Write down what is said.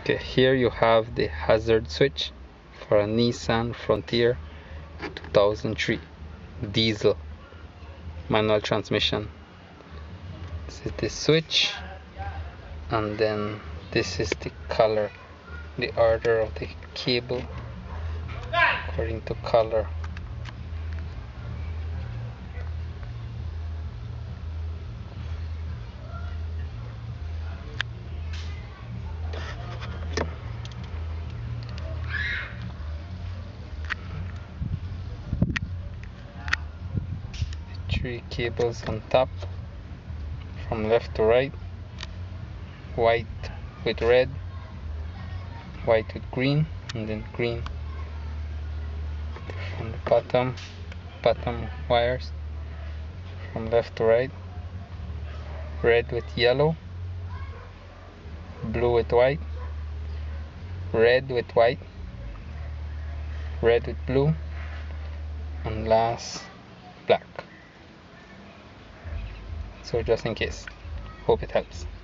Okay, here you have the hazard switch for a Nissan Frontier 2003 diesel manual transmission. This is the switch, and then this is the color, the order of the cable according to color. Three cables on top from left to right, white with red, white with green, and then green from the bottom wires from left to right, red with yellow, blue with white, red with white, red with blue, and last black. So just in case, hope it helps.